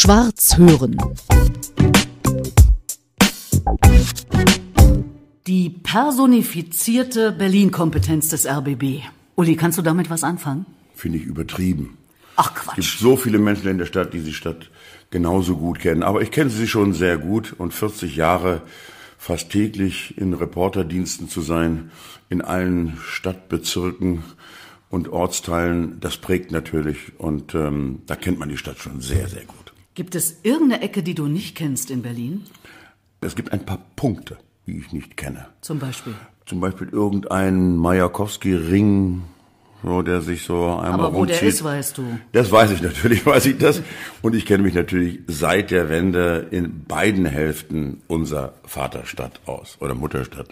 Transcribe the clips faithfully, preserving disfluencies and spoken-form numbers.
Schwarz hören. Die personifizierte Berlin-Kompetenz des R B B. Uli, kannst du damit was anfangen? Finde ich übertrieben. Ach Quatsch. Es gibt so viele Menschen in der Stadt, die die Stadt genauso gut kennen. Aber ich kenne sie schon sehr gut und vierzig Jahre fast täglich in Reporterdiensten zu sein, in allen Stadtbezirken und Ortsteilen, das prägt natürlich und ähm, da kennt man die Stadt schon sehr, sehr gut. Gibt es irgendeine Ecke, die du nicht kennst in Berlin? Es gibt ein paar Punkte, die ich nicht kenne. Zum Beispiel? Zum Beispiel irgendein Majakowski-Ring, so, der sich so einmal Aber wo rumzieht. der ist, weißt du. Das weiß ich natürlich, weiß ich das. Und ich kenne mich natürlich seit der Wende in beiden Hälften unserer Vaterstadt aus oder Mutterstadt.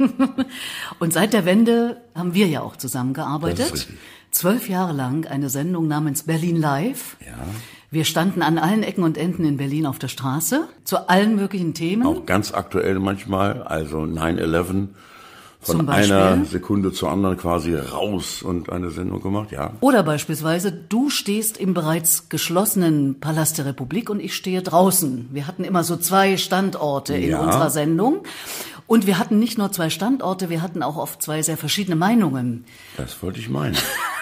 Und seit der Wende haben wir ja auch zusammengearbeitet. Das ist richtig. Zwölf Jahre lang eine Sendung namens Berlin Live. Ja. Wir standen an allen Ecken und Enden in Berlin auf der Straße zu allen möglichen Themen. Auch ganz aktuell manchmal, also nine eleven. Von Zum Beispiel? einer Sekunde zur anderen quasi raus und eine Sendung gemacht, ja. Oder beispielsweise, du stehst im bereits geschlossenen Palast der Republik und ich stehe draußen. Wir hatten immer so zwei Standorte in Ja. unserer Sendung. Und wir hatten nicht nur zwei Standorte, wir hatten auch oft zwei sehr verschiedene Meinungen, Das wollte ich meinen.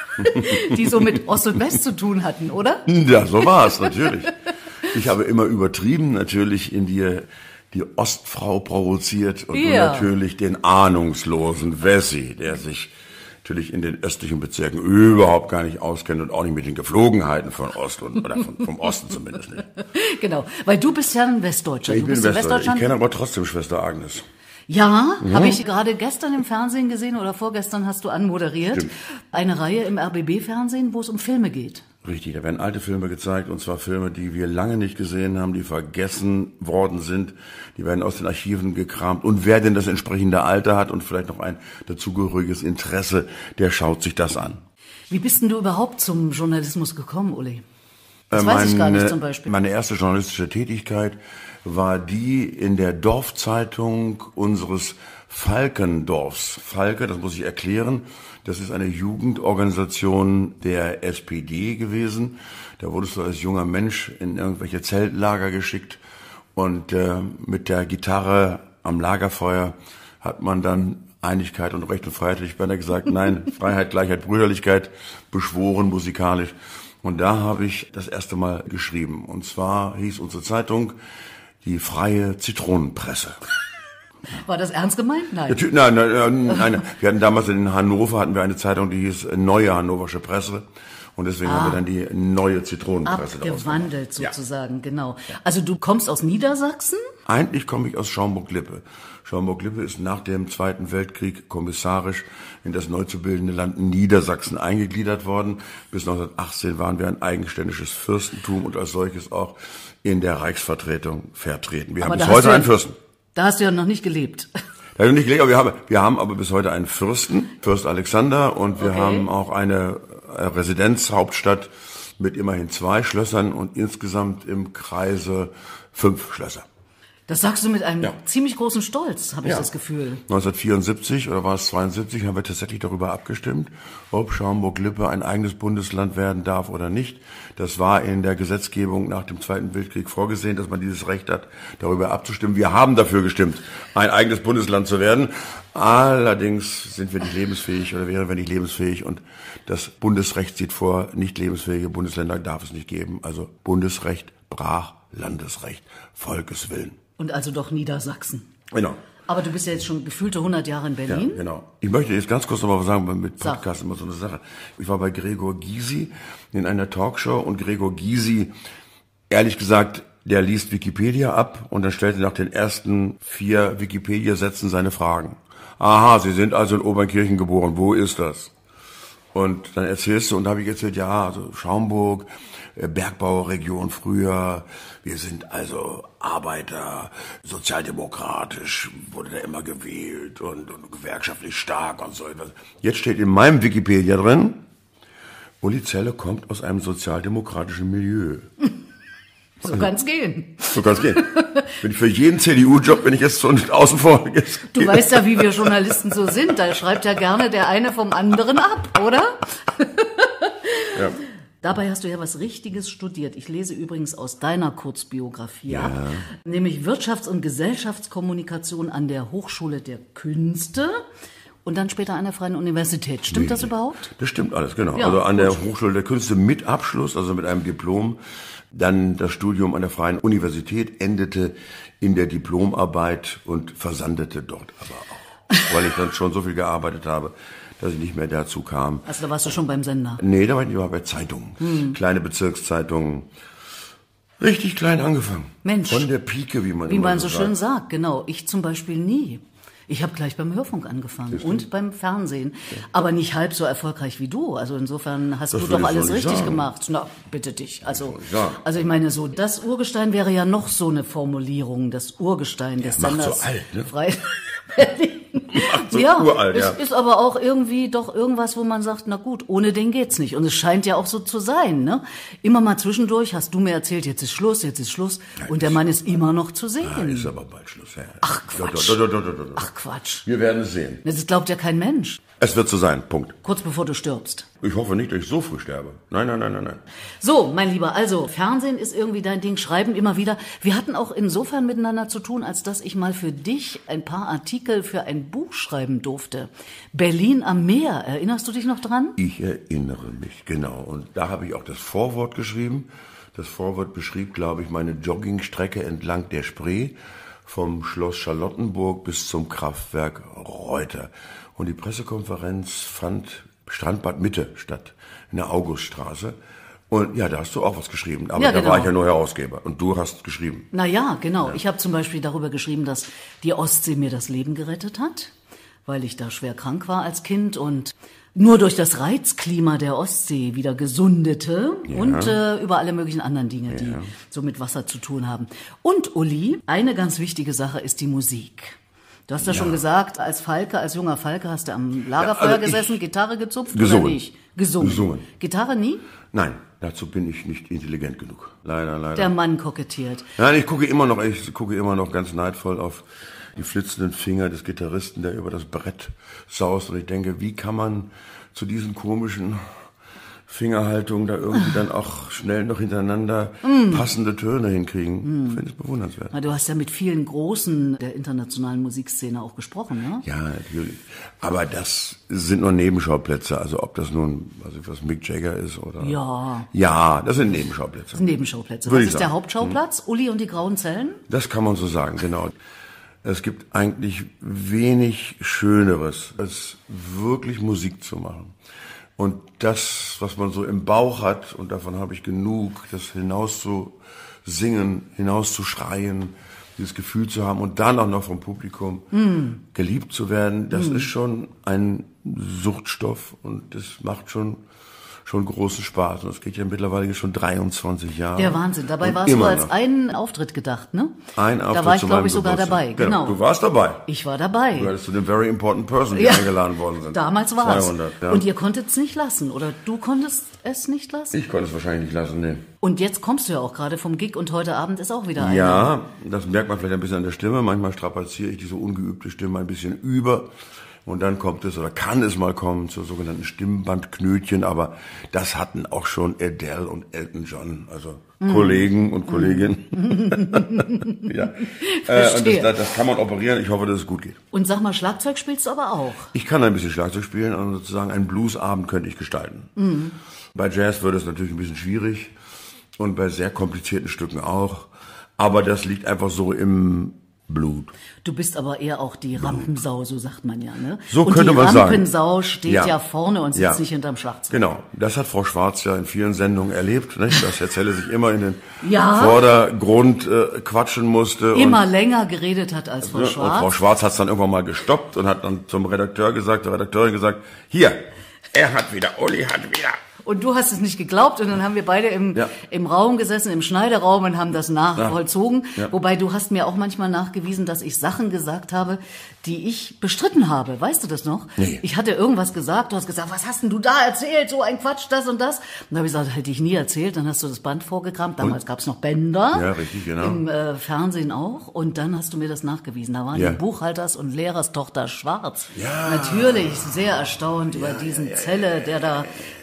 die so mit Ost und West zu tun hatten, oder? Ja, so war es natürlich. Ich habe immer übertrieben, natürlich in dir die Ostfrau provoziert und du Ja. natürlich den ahnungslosen Wessi, der sich natürlich in den östlichen Bezirken überhaupt gar nicht auskennt und auch nicht mit den Geflogenheiten von Ost und oder von, vom Osten zumindest nicht. Genau, weil du bist ja ein Westdeutscher. Ich du bin bist in Westdeutscher. Ich Westdeutschland. kenne aber trotzdem Schwester Agnes. Ja, habe ich gerade gestern im Fernsehen gesehen oder vorgestern hast du anmoderiert. Stimmt. Eine Reihe im R B B-Fernsehen, wo es um Filme geht. Richtig, da werden alte Filme gezeigt, und zwar Filme, die wir lange nicht gesehen haben, die vergessen worden sind. Die werden aus den Archiven gekramt. Und wer denn das entsprechende Alter hat und vielleicht noch ein dazugehöriges Interesse, der schaut sich das an. Wie bist denn du überhaupt zum Journalismus gekommen, Uli? Das Äh, weiß ich gar nicht meine- zum Beispiel. Meine erste journalistische Tätigkeit war die in der Dorfzeitung unseres Falkendorfs. Falke, das muss ich erklären, das ist eine Jugendorganisation der S P D gewesen. Da wurdest du als junger Mensch in irgendwelche Zeltlager geschickt und äh, mit der Gitarre am Lagerfeuer hat man dann Einigkeit und Recht und Freiheit, ich beinahe gesagt, nein, Freiheit, Gleichheit, Brüderlichkeit beschworen musikalisch. Und da habe ich das erste Mal geschrieben. Und zwar hieß unsere Zeitung die Freie Zitronenpresse. War das ernst gemeint? Nein. Natürlich, nein, nein, nein, nein. Wir hatten damals in Hannover hatten wir eine Zeitung, die hieß Neue Hannoversche Presse. Und deswegen haben wir dann die Neue Zitronenpresse daraus Abgewandelt gemacht. sozusagen, genau. Also du kommst aus Niedersachsen? Ja. Eigentlich komme ich aus Schaumburg-Lippe. Schaumburg-Lippe ist nach dem Zweiten Weltkrieg kommissarisch in das neu zu bildende Land Niedersachsen eingegliedert worden. Bis neunzehnhundertachtzehn waren wir ein eigenständiges Fürstentum und als solches auch in der Reichsvertretung vertreten. Wir Aber haben da bis hast heute du ja- einen Fürsten. Da hast du ja noch nicht gelebt. Da habe ich nicht gelegt, aber wir haben, wir haben aber bis heute einen Fürsten, Fürst Alexander, und wir Okay. haben auch eine äh, Residenzhauptstadt mit immerhin zwei Schlössern und insgesamt im Kreise fünf Schlösser. Das sagst du mit einem Ja. ziemlich großen Stolz, habe ich Ja. das Gefühl. neunzehnhundertvierundsiebzig oder war es zweiundsiebzig, haben wir tatsächlich darüber abgestimmt, ob Schaumburg-Lippe ein eigenes Bundesland werden darf oder nicht. Das war in der Gesetzgebung nach dem Zweiten Weltkrieg vorgesehen, dass man dieses Recht hat, darüber abzustimmen. Wir haben dafür gestimmt, ein eigenes Bundesland zu werden. Allerdings sind wir nicht lebensfähig oder wären wir nicht lebensfähig, und das Bundesrecht sieht vor, nicht lebensfähige Bundesländer darf es nicht geben. Also Bundesrecht brach Landesrecht, Volkeswillen. Und also doch Niedersachsen. Genau. Aber du bist ja jetzt schon gefühlte hundert Jahre in Berlin. Ja, genau. Ich möchte jetzt ganz kurz noch mal was sagen, weil mit Sag. Podcast immer so eine Sache. Ich war bei Gregor Gysi in einer Talkshow, und Gregor Gysi, ehrlich gesagt, der liest Wikipedia ab und dann stellt er nach den ersten vier Wikipedia-Sätzen seine Fragen. Aha, Sie sind also in Obernkirchen geboren. Wo ist das? Und dann erzählst du, und da habe ich erzählt, ja, also Schaumburg, äh, Bergbauregion früher, wir sind also Arbeiter, sozialdemokratisch, wurde da immer gewählt und, und gewerkschaftlich stark und so etwas. Jetzt steht in meinem Wikipedia drin, Uli Zelle kommt aus einem sozialdemokratischen Milieu. So kann's gehen. So kann's gehen. Wenn ich für jeden C D U-Job, wenn ich jetzt so außen vor... Jetzt Du weißt ja, wie wir Journalisten so sind. Da schreibt ja gerne der eine vom anderen ab, oder? Ja. Dabei hast du ja was Richtiges studiert. Ich lese übrigens aus deiner Kurzbiografie Ja. ab, nämlich Wirtschafts- und Gesellschaftskommunikation an der Hochschule der Künste und dann später an der Freien Universität. Stimmt Nee, das überhaupt? Das stimmt alles, genau. Ja, also an gut. der Hochschule der Künste mit Abschluss, also mit einem Diplom. Dann das Studium an der Freien Universität endete in der Diplomarbeit und versandete dort aber auch. Weil ich dann schon so viel gearbeitet habe, dass ich nicht mehr dazu kam. Also da warst du schon beim Sender. Nee, da war ich war bei Zeitungen. Hm. Kleine Bezirkszeitungen. Richtig klein angefangen. Mensch. Von der Pike, wie man Wie immer man so sagt. schön sagt, genau. Ich zum Beispiel nie. Ich habe gleich beim Hörfunk angefangen und beim Fernsehen. Aber nicht halb so erfolgreich wie du. Also insofern hast Das du will doch ich so alles nicht richtig sagen. gemacht. Na, bitte dich. Also, ich sagen. also ich meine so, das Urgestein wäre ja noch so eine Formulierung, das Urgestein des macht so Senders. alt, ne? Frei Berlin. Macht so ja, uralt, es ja. ist aber auch irgendwie doch irgendwas, wo man sagt, na gut, ohne den geht's nicht. Und es scheint ja auch so zu sein, ne? Immer mal zwischendurch hast du mir erzählt, jetzt ist Schluss, jetzt ist Schluss. Und der Mann ist immer noch zu sehen. Ah, ist aber bald Schluss. Ja. Ach, Quatsch. Do, do, do, do, do, do. Ach Quatsch. Wir werden es sehen. Das glaubt ja kein Mensch. Es wird so sein, Punkt. Kurz bevor du stirbst. Ich hoffe nicht, dass ich so früh sterbe. Nein, nein, nein, nein, nein. So, mein Lieber, also Fernsehen ist irgendwie dein Ding, Schreiben immer wieder. Wir hatten auch insofern miteinander zu tun, als dass ich mal für dich ein paar Artikel für ein Buch schreiben durfte. Berlin am Meer, erinnerst du dich noch dran? Ich erinnere mich, genau. Und da habe ich auch das Vorwort geschrieben. Das Vorwort beschrieb, glaube ich, meine Joggingstrecke entlang der Spree vom Schloss Charlottenburg bis zum Kraftwerk Reuter. Und die Pressekonferenz fand Strandbad Mitte statt, in der Auguststraße. Und ja, da hast du auch was geschrieben. Aber Ja, da genau. war ich ja nur Herausgeber. Und du hast geschrieben. Na ja, genau. Ich habe zum Beispiel darüber geschrieben, dass die Ostsee mir das Leben gerettet hat, weil ich da schwer krank war als Kind und nur durch das Reizklima der Ostsee wieder gesundete und äh, über alle möglichen anderen Dinge, die so mit Wasser zu tun haben. Und Uli, eine ganz wichtige Sache ist die Musik. Du hast ja, schon gesagt, als Falke, als junger Falke hast du am Lagerfeuer Ja, also ich- gesessen, Gitarre gezupft Gesungen. oder nicht? Gesungen. Gesungen. Gitarre nie? Nein, dazu bin ich nicht intelligent genug. Leider, leider. Der Mann kokettiert. Nein, ich gucke immer noch, ich gucke immer noch ganz neidvoll auf die flitzenden Finger des Gitarristen, der über das Brett saust. Und ich denke, wie kann man zu diesen komischen Fingerhaltungen da irgendwie dann auch schnell noch hintereinander passende Töne hinkriegen? Ich finde es bewundernswert. Na, du hast ja mit vielen Großen der internationalen Musikszene auch gesprochen, ne? Ja, natürlich. Aber das sind nur Nebenschauplätze. Also ob das nun, was ich was, Mick Jagger ist oder... Ja. Ja, das sind Nebenschauplätze. Nebenschauplätze. Würde Was ich ist sagen. der Hauptschauplatz? Uli und die grauen Zellen? Das kann man so sagen, genau. Es gibt eigentlich wenig Schöneres, als wirklich Musik zu machen. Und das, was man so im Bauch hat, und davon habe ich genug, das hinaus zu singen, hinaus zu schreien, dieses Gefühl zu haben und dann auch noch vom Publikum mm. geliebt zu werden, das mm. ist schon ein Suchtstoff und das macht schon schon großen Spaß. Und es geht ja mittlerweile schon dreiundzwanzig Jahre. Der Wahnsinn. Dabei Und warst du immer als noch. einen Auftritt gedacht, ne? Ein Auftritt Da war ich, zu glaube meinem ich, sogar Geburtstag. dabei. Genau. Du warst dabei. Ich war dabei. Du hattest zu den Very Important Person, die Ja. eingeladen worden sind. Damals war es. zweihundert, ja. Und ihr konntet es nicht lassen, oder du konntest es nicht lassen? Ich konnte es wahrscheinlich nicht lassen, nee. Und jetzt kommst du ja auch gerade vom Gig und heute Abend ist auch wieder einer. Ja, das merkt man vielleicht ein bisschen an der Stimme. Manchmal strapaziere ich diese ungeübte Stimme ein bisschen über. Und dann kommt es oder kann es mal kommen zur sogenannten Stimmbandknötchen. Aber das hatten auch schon Adele und Elton John, also mm. Kollegen und Kolleginnen. Mm. ja. Äh, und das, das kann man operieren. Ich hoffe, dass es gut geht. Und sag mal, Schlagzeug spielst du aber auch. Ich kann ein bisschen Schlagzeug spielen. Also sozusagen einen Bluesabend könnte ich gestalten. Mm. Bei Jazz wird es natürlich ein bisschen schwierig. Und bei sehr komplizierten Stücken auch. Aber das liegt einfach so im Blut. Du bist aber eher auch die Rampensau, so sagt man ja, ne? So und könnte die man sagen. Rampensau steht ja. Ja. vorne und sitzt Ja. nicht hinterm Schlagzeug. Genau, das hat Frau Schwarz ja in vielen Sendungen erlebt, nicht? Dass Herr Zelle sich immer in den Ja. Vordergrund äh, quatschen musste. Immer und, länger geredet hat als Frau und Schwarz. Frau Schwarz hat es dann irgendwann mal gestoppt und hat dann zum Redakteur gesagt, der Redakteurin gesagt, hier, er hat wieder, Uli hat wieder. Und du hast es nicht geglaubt und dann haben wir beide im, Ja. im Raum gesessen, im Schneideraum und haben das nachvollzogen. Ja. Wobei du hast mir auch manchmal nachgewiesen, dass ich Sachen gesagt habe, die ich bestritten habe. Weißt du das noch? Nee. Ich hatte irgendwas gesagt, du hast gesagt, was hast denn du da erzählt? So ein Quatsch, das und das. Und dann habe ich gesagt, hätte ich nie erzählt. Dann hast du das Band vorgekramt. Damals gab es noch Bänder. Ja, richtig, genau. Im äh, Fernsehen auch. Und dann hast du mir das nachgewiesen. Da waren Ja. die Buchhalters- und Lehrerstochter Schwarz. Ja. Natürlich sehr erstaunt über diesen Zelle, der da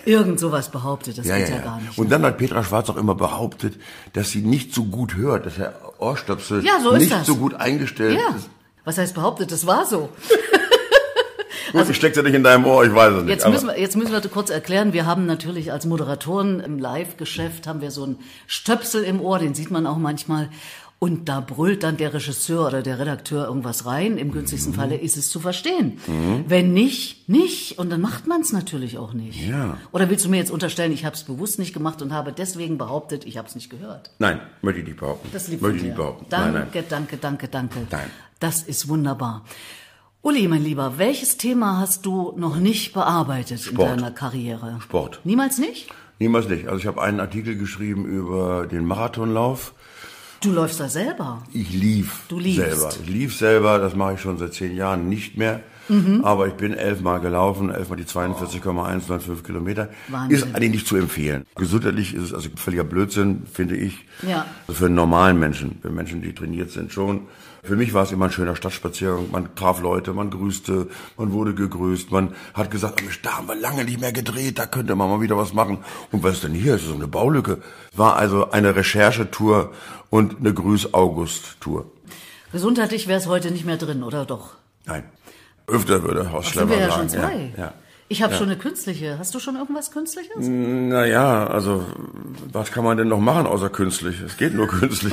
Irgend sowas behauptet, das Ja, geht ja, ja, ja. gar nicht. Und dann hat Petra Schwarz auch immer behauptet, dass sie nicht so gut hört, dass der Ohrstöpsel Ja, so ist nicht das. so gut eingestellt Ja, ist. was heißt behauptet, das war so. Gut, also, ich steck's ja nicht in deinem Ohr, ich weiß es nicht. Jetzt müssen, wir, jetzt müssen wir kurz erklären, wir haben natürlich als Moderatoren im Live-Geschäft haben wir so einen Stöpsel im Ohr, den sieht man auch manchmal. Und da brüllt dann der Regisseur oder der Redakteur irgendwas rein. Im günstigsten mhm. Falle ist es zu verstehen. Mhm. Wenn nicht, nicht. Und dann macht man es natürlich auch nicht. Ja. Oder willst du mir jetzt unterstellen, ich habe es bewusst nicht gemacht und habe deswegen behauptet, ich habe es nicht gehört? Nein, möchte ich nicht behaupten. Das liegt möchte ich dir. nicht behaupten. Danke, nein, nein. danke, danke, danke. Nein. Das ist wunderbar. Uli, mein Lieber, welches Thema hast du noch nicht bearbeitet Sport. in deiner Karriere? Sport. Niemals nicht? Niemals nicht. Also ich habe einen Artikel geschrieben über den Marathonlauf. Du läufst da selber? Ich lief du liefst. selber. Ich lief selber, das mache ich schon seit zehn Jahren nicht mehr. Mhm. Aber ich bin elfmal gelaufen, elfmal die zweiundvierzig Komma eins neun fünf Kilometer. Wahnsinn. Ist eigentlich nicht zu empfehlen. Gesundheitlich ist es also völliger Blödsinn, finde ich. Ja. Also für einen normalen Menschen, für Menschen, die trainiert sind, schon. Für mich war es immer ein schöner Stadtspaziergang. Man traf Leute, man grüßte, man wurde gegrüßt, man hat gesagt, da haben wir lange nicht mehr gedreht, da könnte man mal wieder was machen. Und was ist denn hier? Ist das so eine Baulücke? War also eine Recherchetour und eine Grüß-August-Tour. Gesundheitlich wäre es heute nicht mehr drin, oder doch? Nein. Öfter würde Horst Schlemmer sagen. sagen. Sind wir ja schon zwei. Ja, ja. Ich habe ja. schon eine künstliche. Hast du schon irgendwas Künstliches? Naja, also was kann man denn noch machen außer künstlich? Es geht nur künstlich.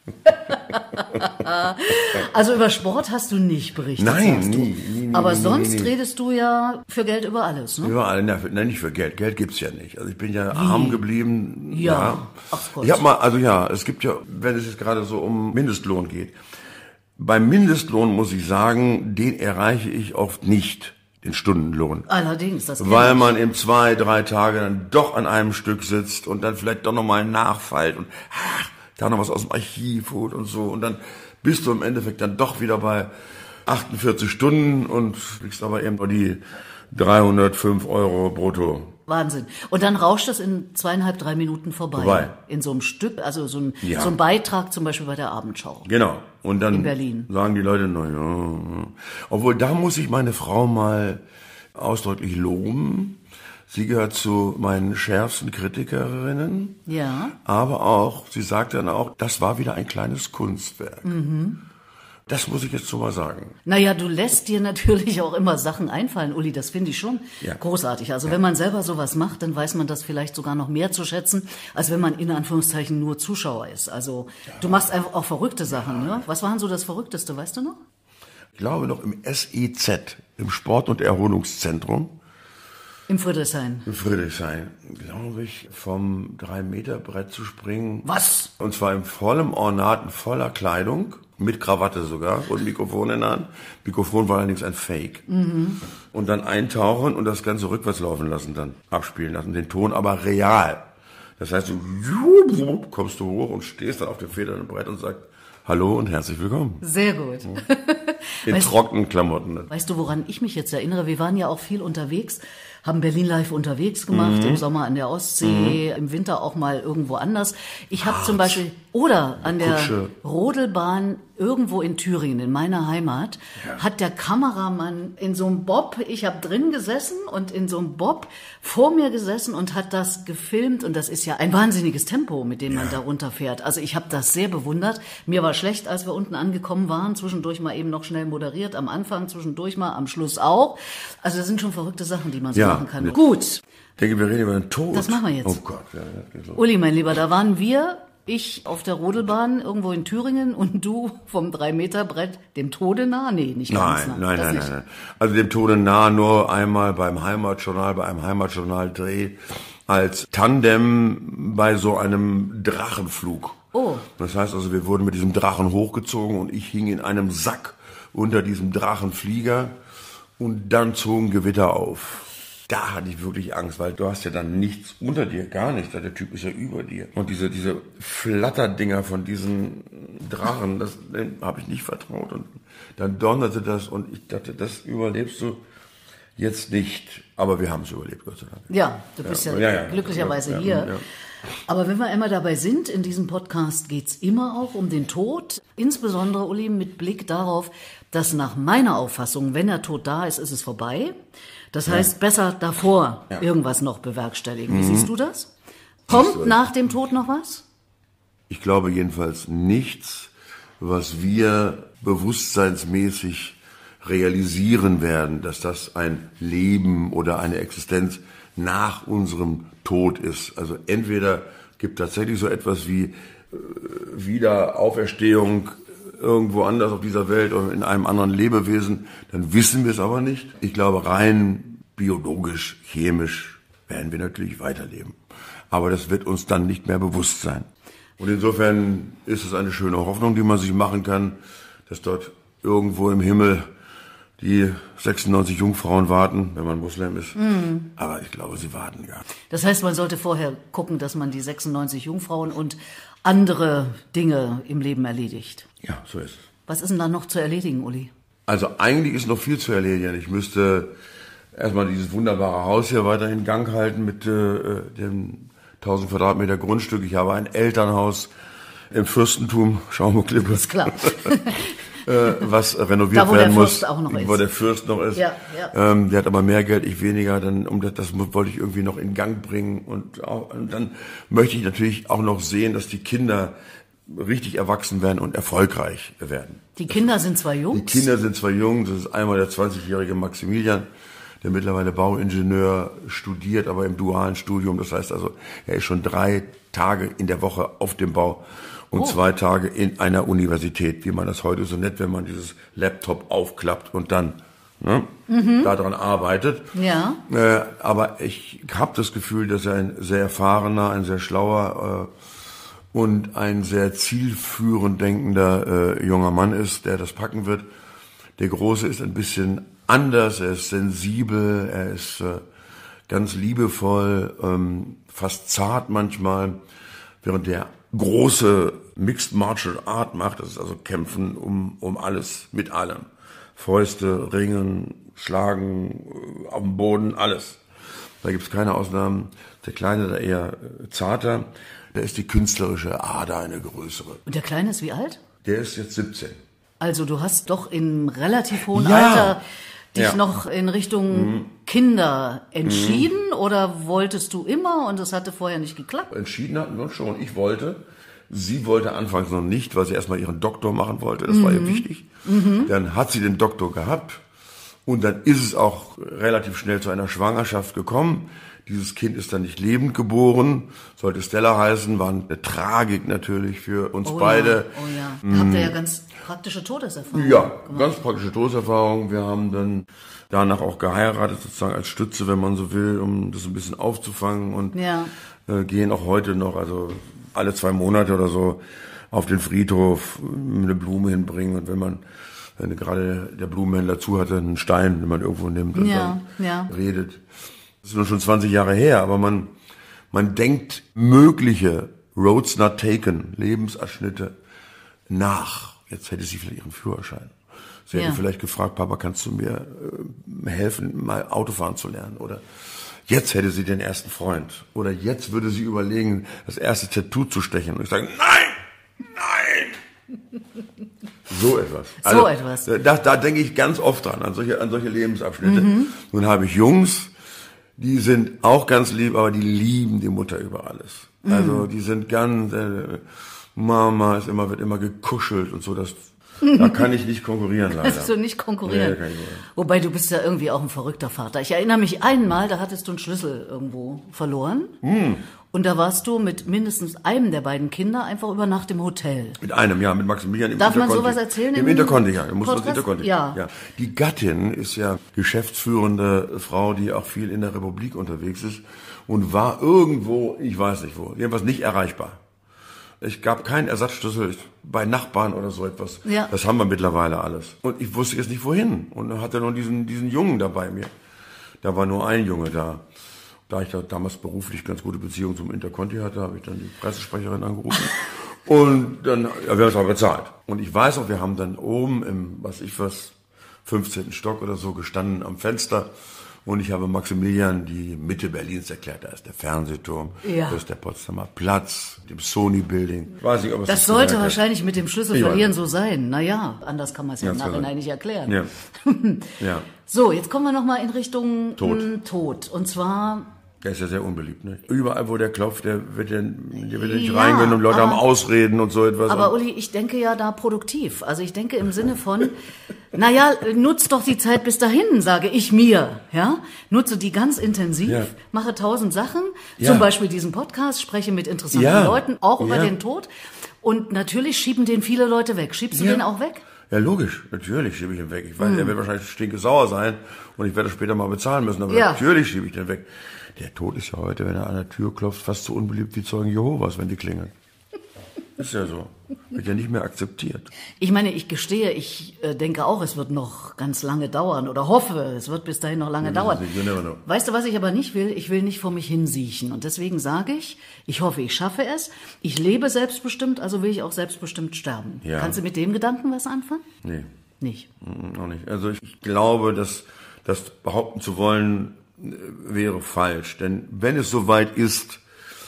Also über Sport hast du nicht berichtet, Nein, sagst du. nie, nie, nie. Aber nie, sonst nie, nie. redest du ja für Geld über alles, ne? Überall, nein, nicht für Geld. Geld gibt's ja nicht. Also ich bin ja Wie? arm geblieben. Ja. ja. Ach Gott. Ich habe mal, also ja, es gibt ja, wenn es jetzt gerade so um Mindestlohn geht. Beim Mindestlohn muss ich sagen, den erreiche ich oft nicht, den Stundenlohn. Allerdings, das Weil ich. man im zwei, drei Tage dann doch an einem Stück sitzt und dann vielleicht doch nochmal nachfällt und ach, da noch was aus dem Archiv holt und so. Und dann bist du im Endeffekt dann doch wieder bei achtundvierzig Stunden und kriegst aber eben nur die dreihundertfünf Euro brutto. Wahnsinn. Und dann rauscht das in zweieinhalb, drei Minuten vorbei. vorbei. In so einem Stück, also so ein, ja. so ein Beitrag zum Beispiel bei der Abendschau. Genau. Und dann in Berlin. sagen die Leute, na ja. Obwohl, da muss ich meine Frau mal ausdrücklich loben. Sie gehört zu meinen schärfsten Kritikerinnen. Ja. Aber auch, sie sagt dann auch, das war wieder ein kleines Kunstwerk. Mhm. Das muss ich jetzt so mal sagen. Naja, du lässt dir natürlich auch immer Sachen einfallen, Uli, das finde ich schon ja. großartig. Also ja. wenn man selber sowas macht, dann weiß man das vielleicht sogar noch mehr zu schätzen, als wenn man in Anführungszeichen nur Zuschauer ist. Also ja. du machst einfach auch verrückte Sachen, ne? Was war denn so das Verrückteste, weißt du noch? Ich glaube noch im S E Z, im Sport- und Erholungszentrum. Im Friedrichshain. In Friedrichshain, glaube ich, vom drei Meter Brett zu springen. Was? Und zwar in vollem Ornat, in voller Kleidung, mit Krawatte sogar und Mikrofon in der Hand. Mikrofon war allerdings ein Fake. Mhm. Und dann eintauchen und das Ganze rückwärts laufen lassen, dann abspielen lassen, den Ton aber real. Das heißt, du kommst du hoch und stehst dann auf dem federnden Brett und sagst, hallo und herzlich willkommen. Sehr gut. In weißt, trockenen Klamotten. Weißt du, woran ich mich jetzt erinnere? Wir waren ja auch viel unterwegs, haben Berlin Live unterwegs gemacht, mhm. im Sommer an der Ostsee, mhm. im Winter auch mal irgendwo anders. Ich habe zum Beispiel, oder an der Kutsche. Rodelbahn irgendwo in Thüringen, in meiner Heimat, ja. hat der Kameramann in so einem Bob, ich habe drin gesessen und in so einem Bob vor mir gesessen und hat das gefilmt. Und das ist ja ein wahnsinniges Tempo, mit dem ja. man da runterfährt. Also ich habe das sehr bewundert. Mir war schlecht, als wir unten angekommen waren, zwischendurch mal eben noch schnell moderiert, am Anfang, zwischendurch mal, am Schluss auch. Also das sind schon verrückte Sachen, die man so ja. machen kann. Gut. Ich denke, wir reden über den Tod. Das machen wir jetzt. Oh Gott. Ja, ja, Uli, mein Lieber, da waren wir, ich auf der Rodelbahn irgendwo in Thüringen und du vom drei Meter Brett dem Tode nah? Nee, nicht ganz nein, nah. Nein, das nein, nicht. nein, nein. Also dem Tode nah nur einmal beim Heimatjournal, bei einem Heimatjournal-Dreh als Tandem bei so einem Drachenflug. Oh. Das heißt also, wir wurden mit diesem Drachen hochgezogen und ich hing in einem Sack unter diesem Drachenflieger und dann zogen Gewitter auf. Da hatte ich wirklich Angst, weil du hast ja dann nichts unter dir, gar nichts. Der Typ ist ja über dir. Und diese diese Flatterdinger von diesen Drachen, das habe ich nicht vertraut. Und dann donnerte das und ich dachte, das überlebst du jetzt nicht. Aber wir haben es überlebt, Gott sei Dank. Ja, du bist ja, ja, ja, ja glücklicherweise ja, hier. Ja, ja. Aber wenn wir einmal dabei sind, in diesem Podcast geht's immer auch um den Tod. Insbesondere, Uli, mit Blick darauf, dass nach meiner Auffassung, wenn der Tod da ist, ist es vorbei. Das heißt, ja. besser davor ja. irgendwas noch bewerkstelligen. Wie mhm. siehst du das? Kommt nach dem Tod noch was? Ich glaube jedenfalls nichts, was wir bewusstseinsmäßig realisieren werden, dass das ein Leben oder eine Existenz nach unserem Tod ist. Also entweder gibt tatsächlich so etwas wie äh, Wiederauferstehung irgendwo anders auf dieser Welt oder in einem anderen Lebewesen, dann wissen wir es aber nicht. Ich glaube, rein biologisch, chemisch werden wir natürlich weiterleben. Aber das wird uns dann nicht mehr bewusst sein. Und insofern ist es eine schöne Hoffnung, die man sich machen kann, dass dort irgendwo im Himmel die sechsundneunzig Jungfrauen warten, wenn man Muslim ist. Mm. Aber ich glaube, sie warten, ja. Das heißt, man sollte vorher gucken, dass man die sechsundneunzig Jungfrauen und andere Dinge im Leben erledigt. Ja, so ist es. Was ist denn da noch zu erledigen, Uli? Also eigentlich ist noch viel zu erledigen. Ich müsste erstmal dieses wunderbare Haus hier weiter in Gang halten mit äh, dem tausend Quadratmeter Grundstück. Ich habe ein Elternhaus im Fürstentum, Schaumburg-Lippe. Ist klar. was renoviert da, wo werden der muss, Fürst auch noch ist. wo der Fürst noch ist. Ja, ja. Ähm, der hat aber mehr Geld, ich weniger. Dann um das, das wollte ich irgendwie noch in Gang bringen und, auch, und dann möchte ich natürlich auch noch sehen, dass die Kinder richtig erwachsen werden und erfolgreich werden. Die Kinder sind zwei Jungs? Die Kinder sind zwei Jungs. Das ist einmal der zwanzigjährige Maximilian, der mittlerweile Bauingenieur studiert, aber im dualen Studium. Das heißt also, er ist schon drei Tage in der Woche auf dem Bau. Und oh. zwei Tage in einer Universität, wie man das heute so nennt, wenn man dieses Laptop aufklappt und dann ne, mhm. daran arbeitet. Ja. Äh, aber ich habe das Gefühl, dass er ein sehr erfahrener, ein sehr schlauer äh, und ein sehr zielführend denkender äh, junger Mann ist, der das packen wird. Der Große ist ein bisschen anders, er ist sensibel, er ist äh, ganz liebevoll, ähm, fast zart manchmal, während der große Mixed Martial Art macht, das ist also Kämpfen um um alles, mit allem. Fäuste, Ringen, Schlagen, auf dem Boden, alles. Da gibt's keine Ausnahmen. Der Kleine, der eher zarter, da ist die künstlerische Ader eine größere. Und der Kleine ist wie alt? Der ist jetzt siebzehn. Also du hast doch im relativ hohen ja. Alter dich ja. noch in Richtung mhm. Kinder entschieden mhm. oder wolltest du immer und es hatte vorher nicht geklappt? Entschieden hatten wir schon. Ich wollte. Sie wollte anfangs noch nicht, weil sie erstmal ihren Doktor machen wollte. Das mhm. war ihr wichtig. Mhm. Dann hat sie den Doktor gehabt und dann ist es auch relativ schnell zu einer Schwangerschaft gekommen. Dieses Kind ist dann nicht lebend geboren, sollte Stella heißen, war eine Tragik natürlich für uns oh beide. Ja, oh ja, da habt ihr ja ganz praktische Todeserfahrung Ja, gemacht. ganz praktische Todeserfahrung. Wir haben dann danach auch geheiratet, sozusagen als Stütze, wenn man so will, um das ein bisschen aufzufangen und ja. äh, gehen auch heute noch, also alle zwei Monate oder so auf den Friedhof eine Blume hinbringen und wenn man wenn gerade der Blumenhändler zu hatte, einen Stein, den man irgendwo nimmt und ja, dann ja. redet. Das ist nur schon zwanzig Jahre her, aber man man denkt mögliche Roads not taken, Lebensabschnitte nach. Jetzt hätte sie vielleicht ihren Führerschein. Sie hätte ja. vielleicht gefragt, Papa, kannst du mir äh, helfen, mal Autofahren zu lernen? Oder jetzt hätte sie den ersten Freund. Oder jetzt würde sie überlegen, das erste Tattoo zu stechen. Und ich sage, nein, nein. So etwas. Also, so etwas. Da, da denke ich ganz oft dran, an solche, an solche Lebensabschnitte. Mhm. Nun habe ich Jungs, die sind auch ganz lieb, aber die lieben die Mutter über alles. Mhm. Also die sind ganz, äh, Mama ist immer, wird immer gekuschelt und so, das da kann ich nicht konkurrieren, leider. Kannst du nicht konkurrieren. Nee, kann ich nicht. Wobei, du bist ja irgendwie auch ein verrückter Vater. Ich erinnere mich einmal, da hattest du einen Schlüssel irgendwo verloren. Mm. Und da warst du mit mindestens einem der beiden Kinder einfach über Nacht im Hotel. Mit einem, ja, mit Maximilian im Darf Interconti. man sowas erzählen? Im Interconti, ja. Du musst das Interconti. Ja. ja. Die Gattin ist ja geschäftsführende Frau, die auch viel in der Republik unterwegs ist und war irgendwo, ich weiß nicht wo, jedenfalls nicht erreichbar. Es gab keinen Ersatzschlüssel bei Nachbarn oder so etwas. Ja. Das haben wir mittlerweile alles. Und ich wusste jetzt nicht wohin. Und dann hatte nur diesen, diesen Jungen da bei mir. Da war nur ein Junge da. Da ich da damals beruflich ganz gute Beziehungen zum Interconti hatte, habe ich dann die Pressesprecherin angerufen. Und dann, ja, wir haben es aber bezahlt. Und ich weiß auch, wir haben dann oben im, was ich was, fünfzehnten Stock oder so gestanden am Fenster Und ich habe Maximilian die Mitte Berlins erklärt. Da ist der Fernsehturm, Ja. da ist der Potsdamer Platz, dem Sony Building. Ich weiß nicht, ob es Das sollte wahrscheinlich mit dem Schlüssel Ich verlieren weiß. so sein. Naja, anders kann man es ja im Ganz Nachhinein genau. nicht erklären. Ja. Ja. So, jetzt kommen wir nochmal in Richtung Tod. m, Tod. Und zwar, Der ist ja sehr unbeliebt, ne? Überall, wo der klopft, der wird ja, der wird ja nicht Ja, reingenommen. Leute aber- haben Ausreden und so etwas. aber Uli, ich denke ja da produktiv. Also ich denke im Sinne von, naja, nutz doch die Zeit bis dahin, sage ich mir. Ja, nutze die ganz intensiv, Ja. mache tausend Sachen, Ja. zum Beispiel diesen Podcast, spreche mit interessanten Ja. Leuten, auch über Ja. den Tod. Und natürlich schieben den viele Leute weg. Schiebst du Ja. den auch weg? Ja, logisch. Natürlich schiebe ich ihn weg. Ich weiß, er wird wahrscheinlich stinkesauer sein und ich werde später mal bezahlen müssen, aber Ja. natürlich schiebe ich den weg. Der Tod ist ja heute, wenn er an der Tür klopft, fast so unbeliebt wie Zeugen Jehovas, wenn die klingeln. Ist ja so. Wird ja nicht mehr akzeptiert. Ich meine, ich gestehe, ich äh, denke auch, es wird noch ganz lange dauern oder hoffe, es wird bis dahin noch lange dauern. You never know. Weißt du, was ich aber nicht will? Ich will nicht vor mich hinsiechen. Und deswegen sage ich, ich hoffe, ich schaffe es. Ich lebe selbstbestimmt, also will ich auch selbstbestimmt sterben. Ja. Kannst du mit dem Gedanken was anfangen? Nee, Nicht. mm, auch nicht. Also ich, ich glaube, dass das behaupten zu wollen, äh, wäre falsch. Denn wenn es soweit ist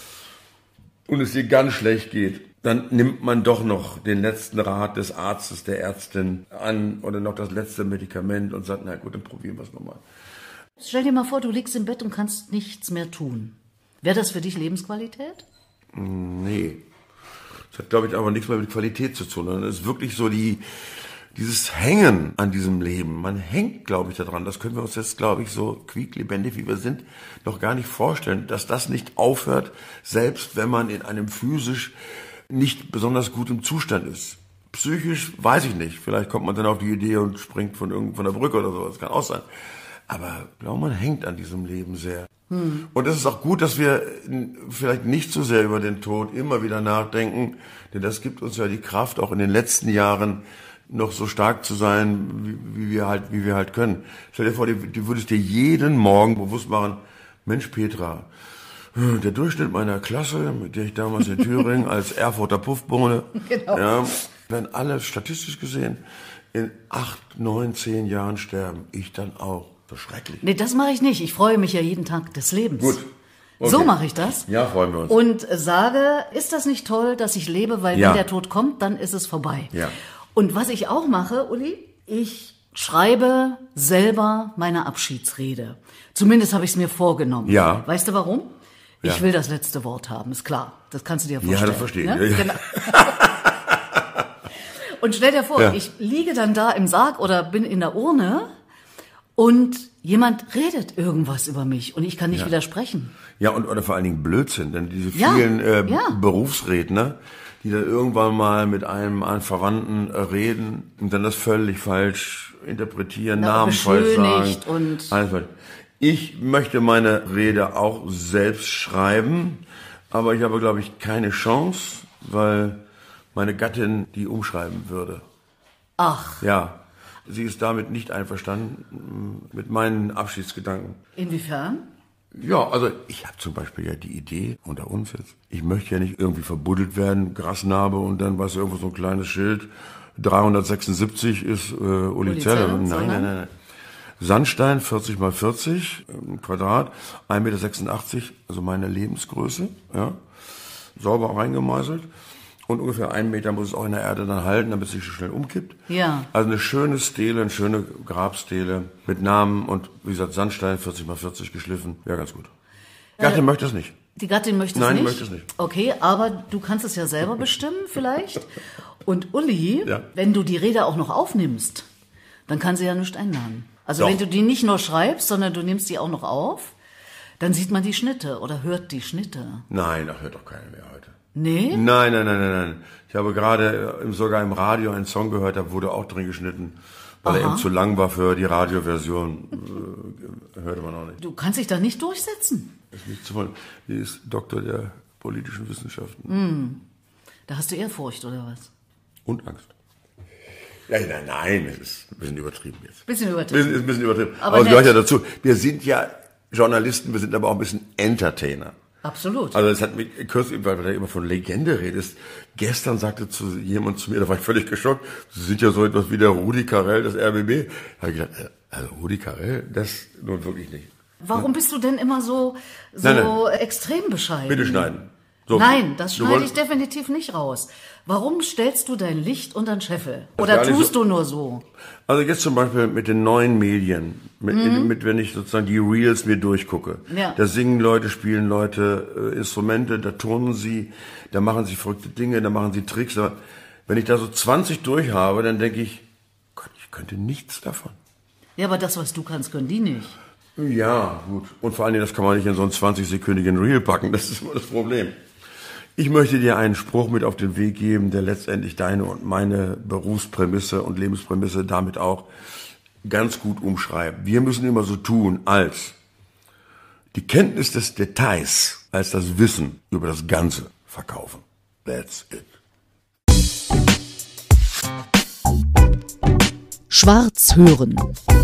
und es dir ganz schlecht geht, dann nimmt man doch noch den letzten Rat des Arztes, der Ärztin an oder noch das letzte Medikament und sagt, na gut, dann probieren wir es nochmal. Stell dir mal vor, du liegst im Bett und kannst nichts mehr tun. Wäre das für dich Lebensqualität? Nee. Das hat, glaube ich, aber nichts mehr mit Qualität zu tun. sondern es ist wirklich so die, dieses Hängen an diesem Leben. Man hängt, glaube ich, daran. Das können wir uns jetzt, glaube ich, so quieklebendig, wie wir sind, noch gar nicht vorstellen, dass das nicht aufhört, selbst wenn man in einem physisch nicht besonders gutem Zustand ist. Psychisch weiß ich nicht. Vielleicht kommt man dann auf die Idee und springt von irgend von der Brücke oder so. Das kann auch sein. Aber ich glaube, man hängt an diesem Leben sehr. Hm. Und es ist auch gut, dass wir vielleicht nicht so sehr über den Tod immer wieder nachdenken, denn das gibt uns ja die Kraft, auch in den letzten Jahren noch so stark zu sein, wie, wie wir halt, wie wir halt können. Stell dir vor, du, du würdest dir jeden Morgen bewusst machen, Mensch, Petra, der Durchschnitt meiner Klasse, mit der ich damals in Thüringen als Erfurter Puffbohne, Genau. ja, wenn alle statistisch gesehen in acht, neun, zehn Jahren sterben, ich dann auch. Das ist schrecklich. Nee, das mache ich nicht. Ich freue mich ja jeden Tag des Lebens. Gut. Okay. So mache ich das. Ja, freuen wir uns. Und sage, ist das nicht toll, dass ich lebe, weil Ja. wenn der Tod kommt, dann ist es vorbei. Ja. Und was ich auch mache, Uli, ich schreibe selber meine Abschiedsrede. Zumindest habe ich es mir vorgenommen. Ja. Weißt du warum? Ich Ja. will das letzte Wort haben, ist klar. Das kannst du dir Ja, vorstellen. das verstehe ich. Ne? Ja, ja. Genau. Und stell dir vor, Ja. ich liege dann da im Sarg oder bin in der Urne und jemand redet irgendwas über mich und ich kann nicht Ja. widersprechen. Ja, und oder vor allen Dingen Blödsinn, denn diese Ja, vielen äh, ja. Berufsredner, die dann irgendwann mal mit einem, einem Verwandten äh, reden und dann das völlig falsch interpretieren, Na, Namen falsch sagen. beschönigt und- Alles falsch. Ich möchte meine Rede auch selbst schreiben, aber ich habe, glaube ich, keine Chance, weil meine Gattin die umschreiben würde. Ach, Ja, sie ist damit nicht einverstanden mm, mit meinen Abschiedsgedanken. inwiefern? Ja, also ich habe zum Beispiel ja die Idee, unter uns jetzt, ich möchte ja nicht irgendwie verbuddelt werden, Grasnarbe und dann, weißt du, irgendwo so ein kleines Schild, dreihundertsechsundsiebzig ist äh, Uli Uli Zeller. Zeller, Nein, sondern? nein, nein, nein. Sandstein, vierzig mal vierzig, im Quadrat, ein Meter sechsundachtzig, also meine Lebensgröße, ja, sauber reingemeißelt. Und ungefähr einen Meter muss es auch in der Erde dann halten, damit es sich so schnell umkippt. Ja. Also eine schöne Stele, eine schöne Grabstele mit Namen und, wie gesagt, Sandstein, vierzig mal vierzig geschliffen. Ja, ganz gut. Gattin möchte es nicht. Die Gattin möchte es Nein, nicht? möchte es nicht. Okay, aber du kannst es ja selber bestimmen vielleicht. Und Uli, Ja. wenn du die Rede auch noch aufnimmst, dann kann sie ja nicht einladen. Also Doch. wenn du die nicht nur schreibst, sondern du nimmst die auch noch auf, dann sieht man die Schnitte oder hört die Schnitte. Nein, das hört doch keiner mehr heute. Nee? Nein, nein, nein, nein, nein. Ich habe gerade äh, sogar im Radio einen Song gehört, da wurde auch drin geschnitten, weil er Aha. eben zu lang war für die Radioversion. Äh, hörte man auch nicht. Du kannst dich da nicht durchsetzen. Ist nicht zu wollen. Die ist Doktor der politischen Wissenschaften. Da hast du Ehrfurcht oder was? Und Angst. Ja, nein, nein, das ist ein bisschen übertrieben jetzt. Bisschen übertrieben. Bisschen, ist ein bisschen übertrieben. Aber Aber es gehört nett. ja dazu. Wir sind ja Journalisten, wir sind aber auch ein bisschen Entertainer. Absolut. Also es hat mich kürzlich, weil du da immer von Legende redest, gestern sagte zu jemand zu mir, da war ich völlig geschockt, Sie sind ja so etwas wie der Rudi Carrell des R B B. Da habe ich gedacht, Also Rudi Carrell, das nun wirklich nicht. Warum bist du denn immer so, so Nein, nein. extrem bescheiden? Bitte schneiden. So. Nein, das Du schneide wolltest- ich definitiv nicht raus. Warum stellst du dein Licht unter den Scheffel? Das Oder gar nicht tust so- du nur so? Also jetzt zum Beispiel mit den neuen Medien, mit, mit wenn ich sozusagen die Reels mir durchgucke. Ja. Da singen Leute, spielen Leute äh, Instrumente, da turnen sie, da machen sie verrückte Dinge, da machen sie Tricks. Aber wenn ich da so zwanzig durch habe, dann denke ich, Gott, ich könnte nichts davon. Ja, aber das, was du kannst, können die nicht. Ja, gut. Und vor allen Dingen, das kann man nicht in so einen zwanzig-sekündigen Reel packen. Das ist immer das Problem. Ich möchte dir einen Spruch mit auf den Weg geben, der letztendlich deine und meine Berufsprämisse und Lebensprämisse damit auch ganz gut umschreibt. Wir müssen immer so tun, als die Kenntnis des Details, als das Wissen über das Ganze verkaufen. That's it. Schwarz hören.